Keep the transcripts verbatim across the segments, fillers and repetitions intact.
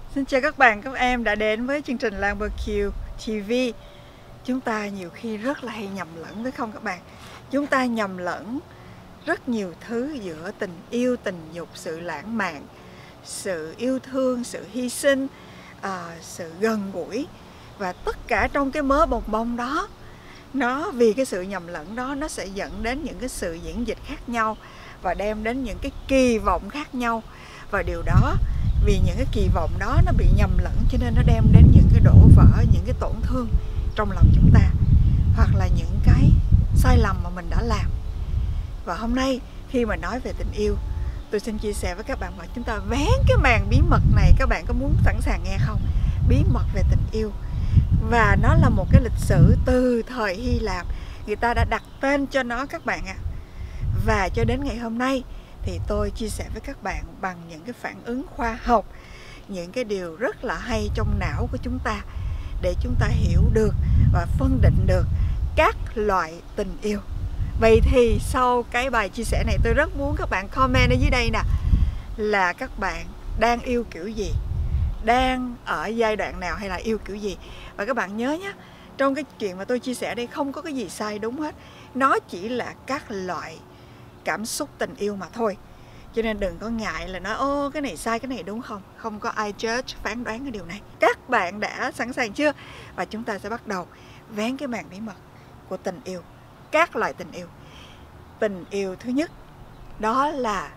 Xin chào các bạn, các em đã đến với chương trình Lambertview ti vi. Chúng ta nhiều khi rất là hay nhầm lẫn phải không các bạn? Chúng ta nhầm lẫn rất nhiều thứ giữa tình yêu, tình dục, sự lãng mạn, sự yêu thương, sự hy sinh, à, sự gần gũi. Và tất cả trong cái mớ bồng bông đó, nó vì cái sự nhầm lẫn đó, nó sẽ dẫn đến những cái sự diễn dịch khác nhau và đem đến những cái kỳ vọng khác nhau. Và điều đó, vì những cái kỳ vọng đó nó bị nhầm lẫn, cho nên nó đem đến những cái đổ vỡ, những cái tổn thương trong lòng chúng ta, hoặc là những cái sai lầm mà mình đã làm. Và hôm nay khi mà nói về tình yêu, tôi xin chia sẻ với các bạn, mà chúng ta vén cái màn bí mật này. Các bạn có muốn sẵn sàng nghe không? Bí mật về tình yêu. Và nó là một cái lịch sử từ thời Hy Lạp, người ta đã đặt tên cho nó các bạn ạ. À. Và cho đến ngày hôm nay thì tôi chia sẻ với các bạn bằng những cái phản ứng khoa học, những cái điều rất là hay trong não của chúng ta, để chúng ta hiểu được và phân định được các loại tình yêu. Vậy thì sau cái bài chia sẻ này, tôi rất muốn các bạn comment ở dưới đây nè, là các bạn đang yêu kiểu gì, đang ở giai đoạn nào, hay là yêu kiểu gì. Và các bạn nhớ nhé, trong cái chuyện mà tôi chia sẻ đây không có cái gì sai đúng hết. Nó chỉ là các loại cảm xúc tình yêu mà thôi. Cho nên đừng có ngại là nói ô cái này sai, cái này đúng. Không Không có ai judge, phán đoán cái điều này. Các bạn đã sẵn sàng chưa? Và chúng ta sẽ bắt đầu vén cái màn bí mật của tình yêu, các loại tình yêu. Tình yêu thứ nhất đó là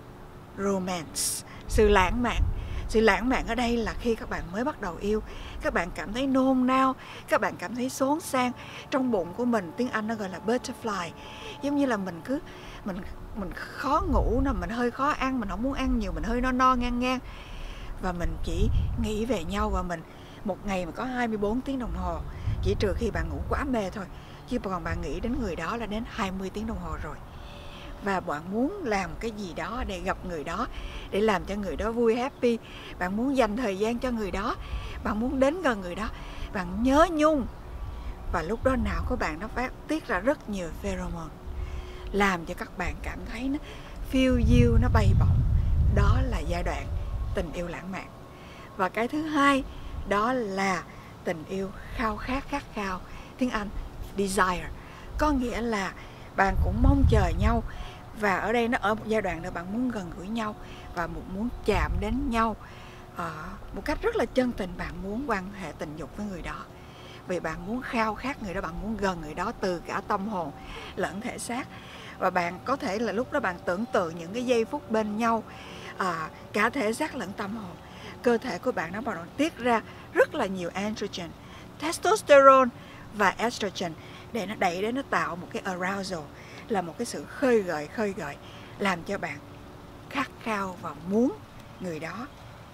romance, sự lãng mạn. Sự lãng mạn ở đây là khi các bạn mới bắt đầu yêu, các bạn cảm thấy nôn nao, các bạn cảm thấy xốn sang trong bụng của mình. Tiếng Anh nó gọi là butterfly. Giống như là mình cứ mình mình khó ngủ nè, mình hơi khó ăn, mình không muốn ăn nhiều, mình hơi no no ngang ngang, và mình chỉ nghĩ về nhau. Và mình một ngày mà có hai mươi bốn tiếng đồng hồ, chỉ trừ khi bạn ngủ quá mê thôi, chứ còn bạn nghĩ đến người đó là đến hai mươi tiếng đồng hồ rồi. Và bạn muốn làm cái gì đó để gặp người đó, để làm cho người đó vui, happy. Bạn muốn dành thời gian cho người đó, bạn muốn đến gần người đó, bạn nhớ nhung. Và lúc đó não của bạn nó phát tiết ra rất nhiều pheromone, làm cho các bạn cảm thấy nó phiêu diêu, nó bay bổng. Đó là giai đoạn tình yêu lãng mạn. Và cái thứ hai đó là tình yêu khao khát, khát khao. Tiếng Anh desire, có nghĩa là bạn cũng mong chờ nhau. Và ở đây nó ở một giai đoạn nữa, bạn muốn gần gũi nhau và muốn chạm đến nhau à, một cách rất là chân tình. Bạn muốn quan hệ tình dục với người đó, vì bạn muốn khao khát người đó, bạn muốn gần người đó từ cả tâm hồn lẫn thể xác. Và bạn có thể là lúc đó bạn tưởng tượng những cái giây phút bên nhau, à, cả thể xác lẫn tâm hồn. Cơ thể của bạn nó bắt đầu tiết ra rất là nhiều androgen, testosterone và estrogen, để nó đẩy đến, nó tạo một cái arousal, là một cái sự khơi gợi, khơi gợi làm cho bạn khát khao và muốn người đó,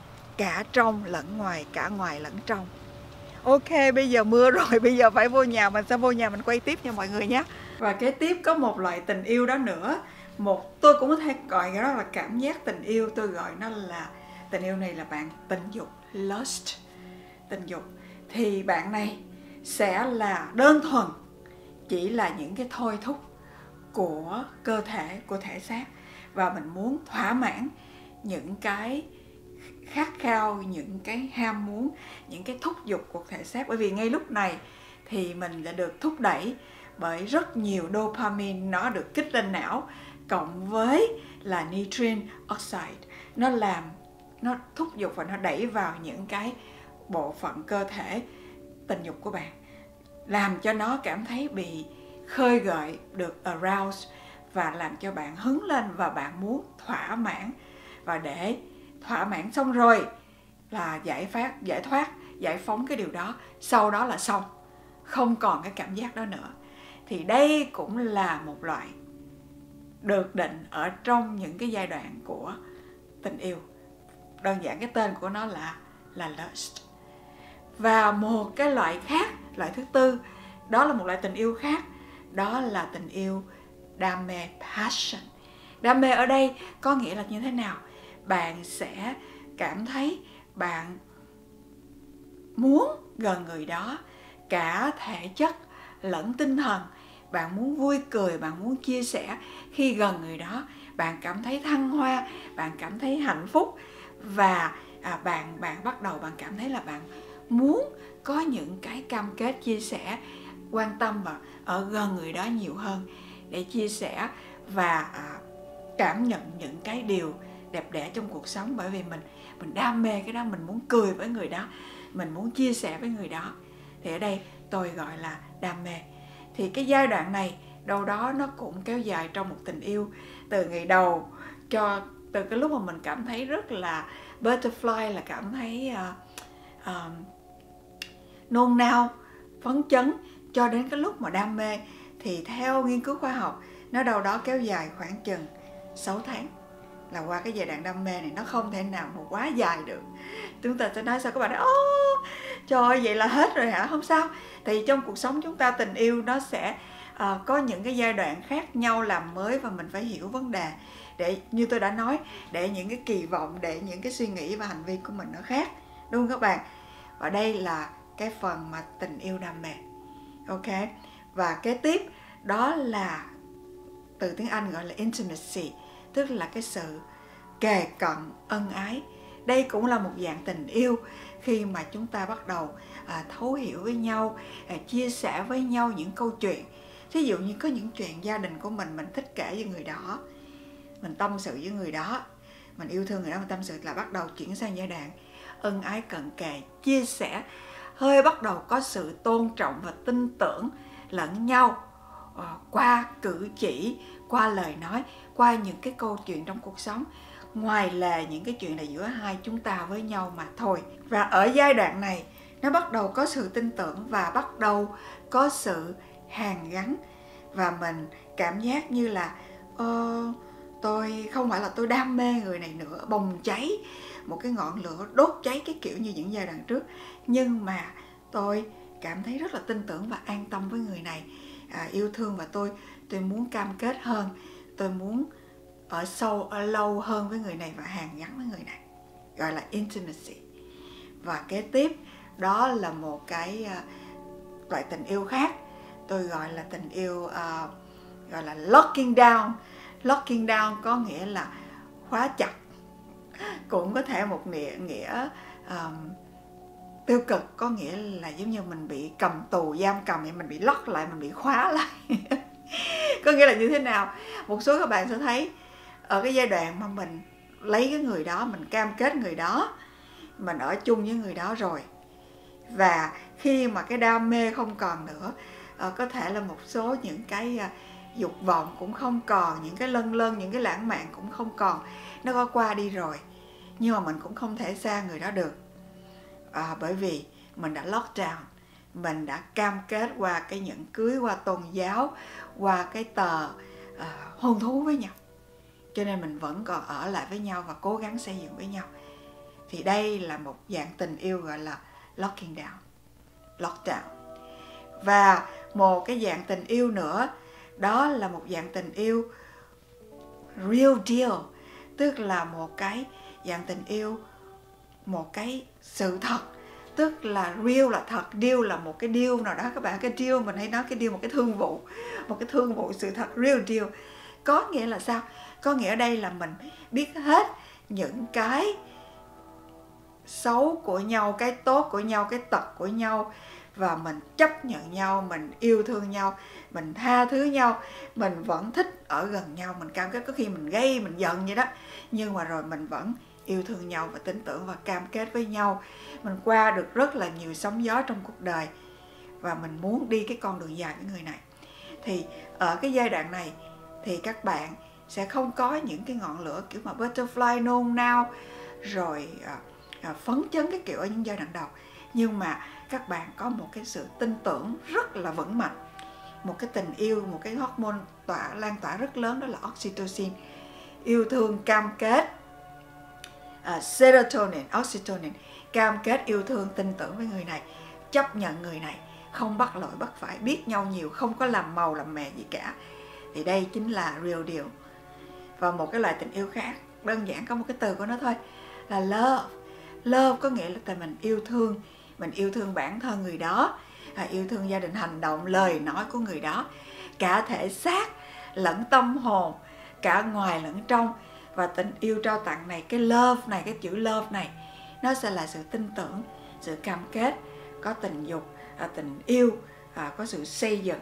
cả trong lẫn ngoài, cả ngoài lẫn trong. Ok, bây giờ mưa rồi, bây giờ phải vô nhà, mình sẽ vô nhà mình quay tiếp nha mọi người nhé. Và kế tiếp có một loại tình yêu đó nữa, một tôi cũng có thể gọi cái đó là cảm giác tình yêu. Tôi gọi nó là tình yêu này là bạn tình dục, lust, tình dục. Thì bạn này sẽ là đơn thuần chỉ là những cái thôi thúc của cơ thể, của thể xác, và mình muốn thỏa mãn những cái khát khao, những cái ham muốn, những cái thúc giục của thể xác. Bởi vì ngay lúc này thì mình đã được thúc đẩy bởi rất nhiều dopamine, nó được kích lên não, cộng với là nitric oxide, nó làm, nó thúc giục và nó đẩy vào những cái bộ phận cơ thể tình dục của bạn, làm cho nó cảm thấy bị khơi gợi, được arouse, và làm cho bạn hứng lên và bạn muốn thỏa mãn. Và để thỏa mãn xong rồi là giải phát, giải thoát, giải phóng cái điều đó, sau đó là xong, không còn cái cảm giác đó nữa. Thì đây cũng là một loại được định ở trong những cái giai đoạn của tình yêu. Đơn giản cái tên của nó là là lust. Và một cái loại khác, loại thứ tư, đó là một loại tình yêu khác, đó là tình yêu đam mê, passion. Đam mê ở đây có nghĩa là như thế nào? Bạn sẽ cảm thấy bạn muốn gần người đó, cả thể chất lẫn tinh thần. Bạn muốn vui cười, bạn muốn chia sẻ. Khi gần người đó, bạn cảm thấy thăng hoa, bạn cảm thấy hạnh phúc, và à, bạn bạn bắt đầu bạn cảm thấy là bạn muốn có những cái cam kết chia sẻ, quan tâm và ở gần người đó nhiều hơn để chia sẻ và à, cảm nhận những cái điều đẹp đẽ trong cuộc sống, bởi vì mình mình đam mê cái đó, mình muốn cười với người đó, mình muốn chia sẻ với người đó. Thì ở đây tôi gọi là đam mê. Thì cái giai đoạn này đâu đó nó cũng kéo dài trong một tình yêu từ ngày đầu, cho từ cái lúc mà mình cảm thấy rất là butterfly, là cảm thấy uh, uh, nôn nao, phấn chấn, cho đến cái lúc mà đam mê. Thì theo nghiên cứu khoa học, nó đâu đó kéo dài khoảng chừng sáu tháng. Là qua cái giai đoạn đam mê này, nó không thể nào mà quá dài được. Chúng ta sẽ nói sao, các bạn nói ô trời ơi, vậy là hết rồi hả? Không sao. Thì trong cuộc sống chúng ta, tình yêu nó sẽ uh, có những cái giai đoạn khác nhau làm mới, và mình phải hiểu vấn đề để, như tôi đã nói, để những cái kỳ vọng, để những cái suy nghĩ và hành vi của mình nó khác, đúng không các bạn? Và đây là cái phần mà tình yêu đam mê. Ok. Và kế tiếp đó là từ tiếng Anh gọi là intimacy, tức là cái sự kề cận, ân ái. Đây cũng là một dạng tình yêu khi mà chúng ta bắt đầu à, thấu hiểu với nhau, à, chia sẻ với nhau những câu chuyện. Thí dụ như có những chuyện gia đình của mình, mình thích kể với người đó, mình tâm sự với người đó, mình yêu thương người đó, mình tâm sự, là bắt đầu chuyển sang giai đoạn ân ái cận kề, chia sẻ, hơi bắt đầu có sự tôn trọng và tin tưởng lẫn nhau à, qua cử chỉ, qua lời nói, qua những cái câu chuyện trong cuộc sống, ngoài lề những cái chuyện là giữa hai chúng ta với nhau mà thôi. Và ở giai đoạn này nó bắt đầu có sự tin tưởng và bắt đầu có sự hàn gắn, và mình cảm giác như là ờ, tôi không phải là tôi đam mê người này nữa, bùng cháy một cái ngọn lửa đốt cháy cái kiểu như những giai đoạn trước, nhưng mà tôi cảm thấy rất là tin tưởng và an tâm với người này, à, yêu thương, và tôi tôi muốn cam kết hơn, tôi muốn ở sâu, ở lâu hơn với người này và hàn gắn với người này, gọi là intimacy. Và kế tiếp đó là một cái uh, loại tình yêu khác, tôi gọi là tình yêu uh, gọi là locking down. Locking down có nghĩa là khóa chặt, cũng có thể một nghĩa, nghĩa um, tiêu cực, có nghĩa là giống như mình bị cầm tù, giam cầm, mình bị lock lại, mình bị khóa lại. Có nghĩa là như thế nào? Một số các bạn sẽ thấy ở cái giai đoạn mà mình lấy cái người đó, mình cam kết người đó, mình ở chung với người đó rồi, và khi mà cái đam mê không còn nữa, có thể là một số những cái dục vọng cũng không còn, những cái lân lân, những cái lãng mạn cũng không còn, nó có qua đi rồi, nhưng mà mình cũng không thể xa người đó được, à, bởi vì mình đã lock down, mình đã cam kết qua cái nhẫn cưới, qua tôn giáo, qua cái tờ uh, hôn thú với nhau, cho nên mình vẫn còn ở lại với nhau và cố gắng xây dựng với nhau. Thì đây là một dạng tình yêu gọi là locking down, lockdown. Và một cái dạng tình yêu nữa, đó là một dạng tình yêu real deal, tức là một cái dạng tình yêu, một cái sự thật, tức là real là thật, deal là một cái deal nào đó các bạn. Cái deal mình hay nói cái deal, một cái thương vụ, một cái thương vụ sự thật, real deal. Có nghĩa là sao? Có nghĩa ở đây là mình biết hết những cái xấu của nhau, cái tốt của nhau, cái tật của nhau, và mình chấp nhận nhau, mình yêu thương nhau, mình tha thứ nhau, mình vẫn thích ở gần nhau, mình cam kết, có khi mình gây, mình giận vậy đó, nhưng mà rồi mình vẫn yêu thương nhau và tin tưởng và cam kết với nhau. Mình qua được rất là nhiều sóng gió trong cuộc đời, và mình muốn đi cái con đường dài với người này. Thì ở cái giai đoạn này thì các bạn sẽ không có những cái ngọn lửa kiểu mà butterfly, nôn nao, rồi à, à, phấn chấn cái kiểu ở những giai đoạn đầu, nhưng mà các bạn có một cái sự tin tưởng rất là vững mạnh, một cái tình yêu, một cái hormone tỏa lan tỏa rất lớn, đó là oxytocin, yêu thương, cam kết, uh, serotonin, oxytocin, cam kết, yêu thương, tin tưởng với người này, chấp nhận người này, không bắt lỗi bắt phải, biết nhau nhiều, không có làm màu làm mè gì cả. Thì đây chính là real deal. Và một cái loại tình yêu khác, đơn giản có một cái từ của nó thôi, là love. Love có nghĩa là tại mình yêu thương, mình yêu thương bản thân người đó, à, yêu thương gia đình, hành động, lời nói của người đó, cả thể xác lẫn tâm hồn, cả ngoài lẫn trong. Và tình yêu trao tặng này, cái love này, cái chữ love này, nó sẽ là sự tin tưởng, sự cam kết, có tình dục, à, tình yêu, à, có sự xây dựng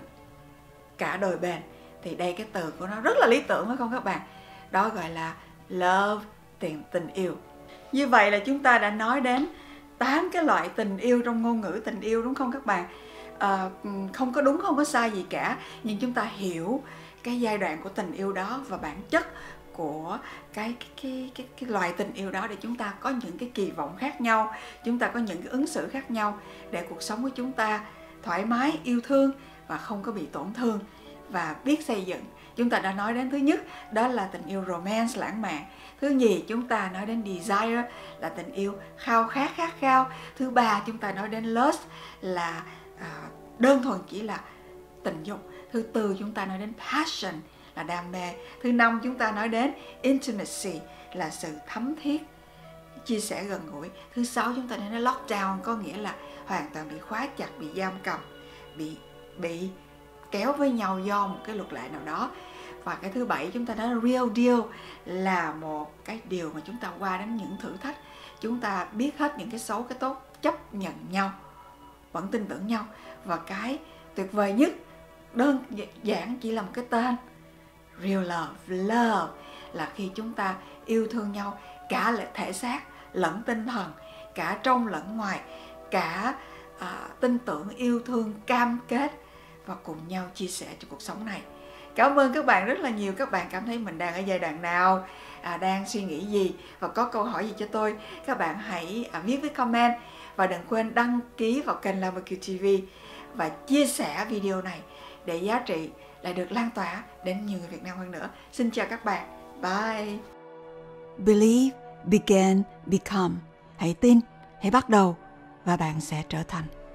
cả đời bền. Thì đây cái từ của nó rất là lý tưởng phải không các bạn? Đó gọi là love, tình, tình yêu. Như vậy là chúng ta đã nói đến tám cái loại tình yêu trong ngôn ngữ tình yêu, đúng không các bạn? À, không có đúng, không có sai gì cả, nhưng chúng ta hiểu cái giai đoạn của tình yêu đó và bản chất của cái cái, cái cái cái loại tình yêu đó, để chúng ta có những cái kỳ vọng khác nhau, chúng ta có những cái ứng xử khác nhau để cuộc sống của chúng ta thoải mái, yêu thương và không có bị tổn thương và biết xây dựng. Chúng ta đã nói đến thứ nhất, đó là tình yêu romance, lãng mạn. Thứ nhì, chúng ta nói đến desire, là tình yêu khao khát, khát khao. Thứ ba, chúng ta nói đến lust, là à, đơn thuần chỉ là tình dục. Thứ tư, chúng ta nói đến passion, là đam mê. Thứ năm, chúng ta nói đến intimacy, là sự thấm thiết, chia sẻ gần gũi. Thứ sáu, chúng ta nói đến lockdown, có nghĩa là hoàn toàn bị khóa chặt, bị giam cầm, bị bị kéo với nhau do một cái luật lệ nào đó. Và cái thứ bảy, chúng ta nói là real deal, là một cái điều mà chúng ta qua đến những thử thách, chúng ta biết hết những cái xấu, cái tốt, chấp nhận nhau, vẫn tin tưởng nhau. Và cái tuyệt vời nhất, đơn giản chỉ là một cái tên, real love. Love là khi chúng ta yêu thương nhau cả thể xác lẫn tinh thần, cả trong lẫn ngoài, cả à, tin tưởng, yêu thương, cam kết và cùng nhau chia sẻ cho cuộc sống này. Cảm ơn các bạn rất là nhiều. Các bạn cảm thấy mình đang ở giai đoạn nào, à, đang suy nghĩ gì và có câu hỏi gì cho tôi, các bạn hãy à, viết với comment. Và đừng quên đăng ký vào kênh LoveBBQ ti vi và chia sẻ video này để giá trị lại được lan tỏa đến nhiều người Việt Nam hơn nữa. Xin chào các bạn. Bye. Believe, begin, become. Hãy tin, hãy bắt đầu và bạn sẽ trở thành.